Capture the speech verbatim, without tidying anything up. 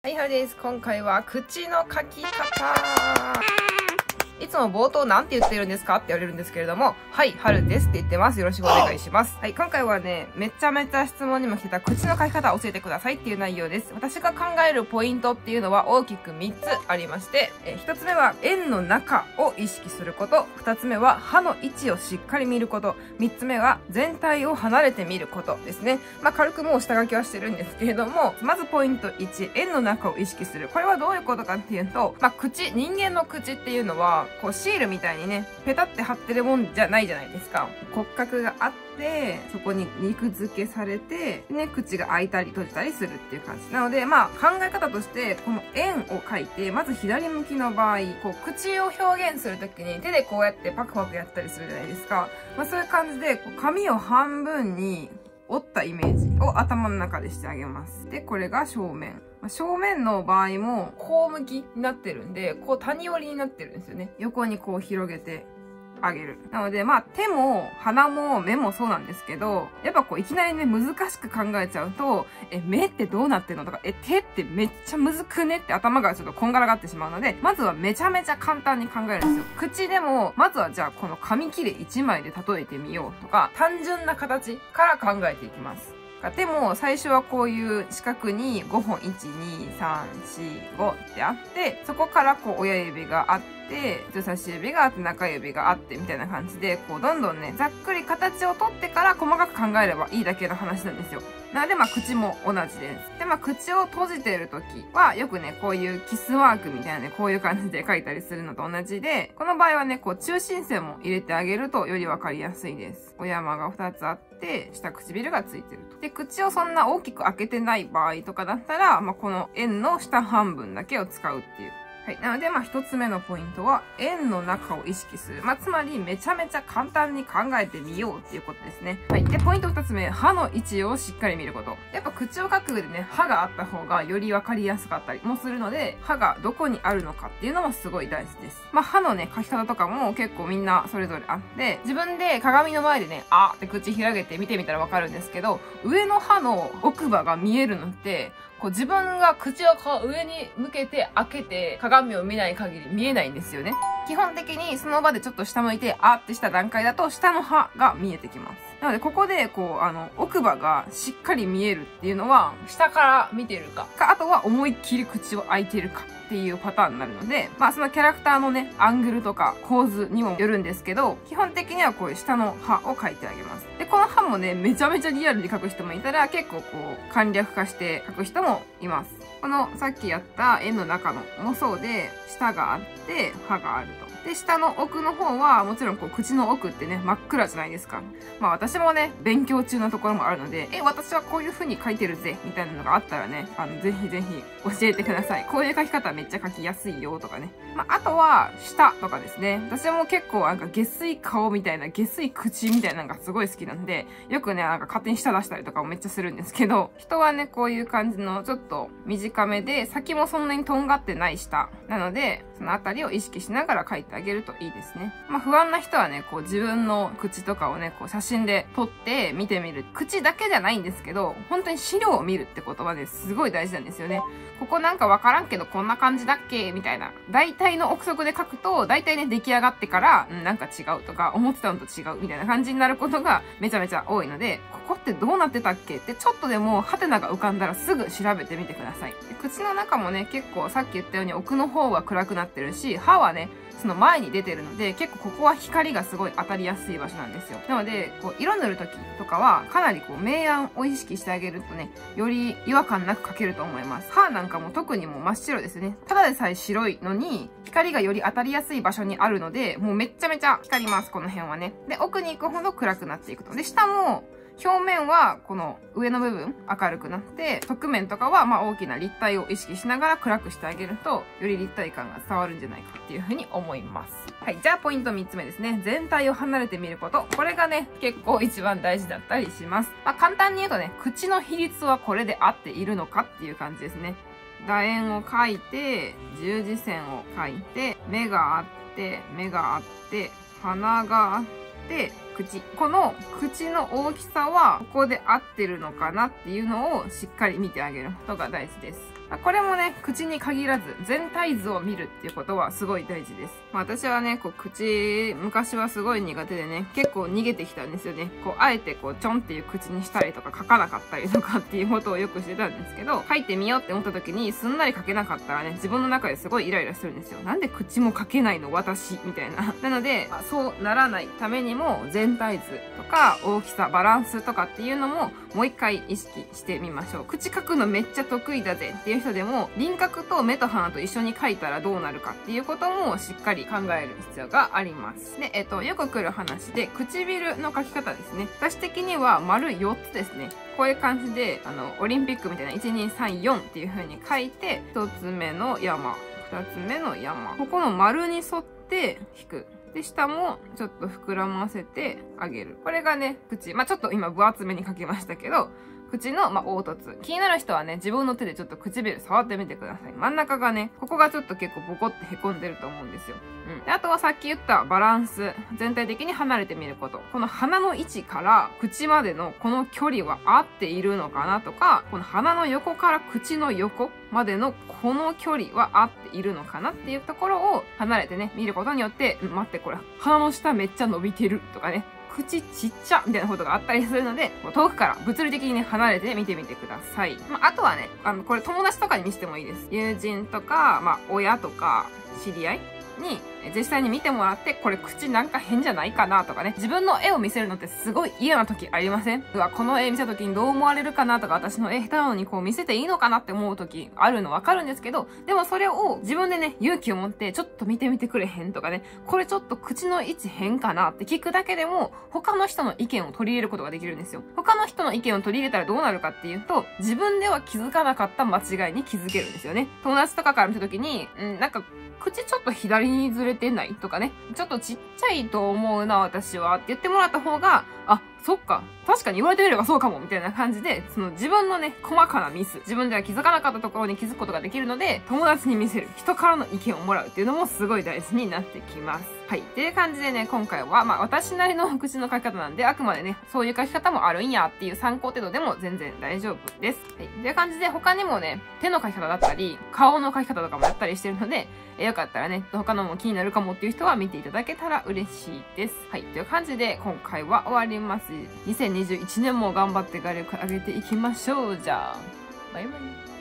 はい、はるです。今回は口の書き方。いつも冒頭なんて言ってるんですかって言われるんですけれども、はい、はるですって言ってます。よろしくお願いします。はい、今回はね、めちゃめちゃ質問にも来てた口の書き方を教えてくださいっていう内容です。私が考えるポイントっていうのは大きくみっつありまして、えひとつめは円の中を意識すること、ふたつめは歯の位置をしっかり見ること、みっつめは全体を離れて見ることですね。まあ、軽くもう下書きはしてるんですけれども、まずポイントいち、円の中を意識する。これはどういうことかっていうと、まあ、口、人間の口っていうのは、こうシールみたいにね、ペタって貼ってるもんじゃないじゃないですか。骨格があって、そこに肉付けされて、ね、口が開いたり閉じたりするっていう感じ。なので、まあ、考え方として、この円を描いて、まず左向きの場合、こう、口を表現するときに手でこうやってパクパクやったりするじゃないですか。まあ、そういう感じで、こう紙を半分に折ったイメージを頭の中でしてあげます。で、これが正面。正面の場合も、こう向きになってるんで、こう谷折りになってるんですよね。横にこう広げてあげる。なので、まあ、手も鼻も目もそうなんですけど、やっぱこういきなりね、難しく考えちゃうと、え、目ってどうなってんのとか、え、手ってめっちゃむずくねって頭がちょっとこんがらがってしまうので、まずはめちゃめちゃ簡単に考えるんですよ。口でも、まずはじゃあこの紙切れいちまいで例えてみようとか、単純な形から考えていきます。でも、最初はこういう四角にごほん、いち、に、さん、し、ごってあって、そこからこう親指があって、人差し指があって、中指があって、みたいな感じで、こうどんどんね、ざっくり形をとってから細かく考えればいいだけの話なんですよ。なので、まあ、口も同じです。で、まあ、口を閉じているときは、よくね、こういうキスマークみたいなね、こういう感じで書いたりするのと同じで、この場合はね、こう、中心線も入れてあげるとよりわかりやすいです。お山がふたつあって、下唇がついてると。で、口をそんな大きく開けてない場合とかだったら、まあ、この円の下半分だけを使うっていう。はい。なので、まあ、一つ目のポイントは、円の中を意識する。まあ、つまり、めちゃめちゃ簡単に考えてみようっていうことですね。はい。で、ポイント二つ目、歯の位置をしっかり見ること。やっぱ口を書く上でね、歯があった方がよりわかりやすかったりもするので、歯がどこにあるのかっていうのもすごい大事です。まあ、歯のね、書き方とかも結構みんなそれぞれあって、自分で鏡の前でね、あーって口開けて見てみたらわかるんですけど、上の歯の奥歯が見えるのって、こう自分が口を上に向けて開けて鏡を見ない限り見えないんですよね。基本的にその場でちょっと下向いてあーってした段階だと下の歯が見えてきます。なのでここでこうあの奥歯がしっかり見えるっていうのは下から見てるか、かあとは思いっきり口を開いてるかっていうパターンになるので、まあそのキャラクターのね、アングルとか構図にもよるんですけど、基本的にはこういう下の歯を描いてあげます。で、この歯もね、めちゃめちゃリアルに描く人もいたら、結構こう、簡略化して描く人もいます。このさっきやった円の中のもそうで、下があって、歯があると。で、下の奥の方は、もちろんこう、口の奥ってね、真っ暗じゃないですか。まあ私もね、勉強中のところもあるので、え、私はこういう風に書いてるぜ、みたいなのがあったらね、あの、ぜひぜひ教えてください。こういう書き方めっちゃ書きやすいよとかね。まあ、あとは、舌とかですね。私も結構なんか下水顔みたいな、下水口みたいなのがすごい好きなんで、よくね、なんか勝手に舌出したりとかもめっちゃするんですけど、人はね、こういう感じのちょっと短めで、先もそんなにとんがってない舌。なので、そのあたりを意識しながら書いてあげるといいですね。まあ、不安な人はね、こう自分の口とかをね、こう写真で撮って見てみる。口だけじゃないんですけど、本当に資料を見るってことはね、すごい大事なんですよね。ここなんかわからんけどこんな感じだっけみたいな。大体の憶測で書くと、大体ね、出来上がってから、うん、なんか違うとか、思ってたのと違うみたいな感じになることがめちゃめちゃ多いので、ここってどうなってたっけってちょっとでもハテナが浮かんだらすぐ調べてみてください。で、口の中もね、結構さっき言ったように奥の方は暗くなってるし、歯はね、その前に出てるので、結構ここは光がすごい当たりやすい場所なんですよ。なので、こう、色塗るときとかは、かなりこう、明暗を意識してあげるとね、より違和感なく描けると思います。歯なんかも特にもう真っ白ですね。ただでさえ白いのに、光がより当たりやすい場所にあるので、もうめっちゃめちゃ光ります、この辺はね。で、奥に行くほど暗くなっていくと。で、下も、表面はこの上の部分明るくなって、側面とかはまあ大きな立体を意識しながら暗くしてあげると、より立体感が伝わるんじゃないかっていうふうに思います。はい。じゃあポイントみっつめですね。全体を離れてみること。これがね、結構一番大事だったりします。まあ簡単に言うとね、口の比率はこれで合っているのかっていう感じですね。楕円を描いて、十字線を描いて、目があって、目があって、鼻があって、で、口。この口の大きさはここで合ってるのかなっていうのをしっかり見てあげることが大事です。 まあ、これもね、口に限らず全体図を見るっていうことはすごい大事です。まあ、私はね、こう口、昔はすごい苦手でね、結構逃げてきたんですよね。こう、あえてこう、ちょんっていう口にしたりとか書かなかったりとかっていうことをよくしてたんですけど、書いてみようって思った時にすんなり書けなかったらね、自分の中ですごいイライラするんですよ。なんで口も書けないの私みたいな。なので、まあ、そうならないためにも全体図とか大きさ、バランスとかっていうのももう一回意識してみましょう。口書くのめっちゃ得意だぜっていう人でも、輪郭と目と鼻と一緒に書いたらどうなるかっていうこともしっかり考える必要があります。で、えっと、よく来る話で、唇の書き方ですね。私的には丸よっつですね。こういう感じで、あの、オリンピックみたいな、いち、に、さん、よんっていう風に書いて、ひとつめの山、ふたつめの山。ここの丸に沿って引く。で、下もちょっと膨らませてあげる。これがね、口。まあ、ちょっと今分厚めに書きましたけど、口の、まあ、凹凸。気になる人はね、自分の手でちょっと唇触ってみてください。真ん中がね、ここがちょっと結構ボコって凹んでると思うんですよ。うん。で、あとはさっき言ったバランス。全体的に離れてみること。この鼻の位置から口までのこの距離は合っているのかなとか、この鼻の横から口の横までのこの距離は合っているのかなっていうところを離れてね、見ることによって、うん、待って、これ、鼻の下めっちゃ伸びてるとかね、口ちっちゃみたいなことがあったりするので、遠くから物理的にね、離れて見てみてください。まあ、あとはね、あの、これ友達とかに見せてもいいです。友人とか、まあ、親とか、知り合いに実際に見てもらって、これ口なんか変じゃないかなとかね、自分の絵を見せるのってすごい嫌な時ありません？うわ、この絵見せた時にどう思われるかなとか、私の絵下手なのにこう見せていいのかなって思う時あるのわかるんですけど、でもそれを自分でね、勇気を持ってちょっと見てみてくれへんとかね、これちょっと口の位置変かなって聞くだけでも、他の人の意見を取り入れることができるんですよ。他の人の意見を取り入れたらどうなるかっていうと、自分では気づかなかった間違いに気づけるんですよね。友達とかから見た時に、うん、なんか、口ちょっと左にずれてないとかね。ちょっとちっちゃいと思うな、私は。って言ってもらった方が、あ、そっか。確かに言われてみればそうかも。みたいな感じで、その自分のね、細かなミス。自分では気づかなかったところに気づくことができるので、友達に見せる。人からの意見をもらうっていうのもすごい大事になってきます。はい。っていう感じでね、今回は、まあ私なりの口の書き方なんで、あくまでね、そういう書き方もあるんやっていう参考程度でも全然大丈夫です。はい。っていう感じで他にもね、手の書き方だったり、顔の書き方とかもやったりしてるので、えよかったらね、他のも気になるかもっていう人は見ていただけたら嬉しいです。はい。という感じで、今回は終わります。にせんにじゅういちねんも頑張って画力上げていきましょう。じゃあ、バイバイ。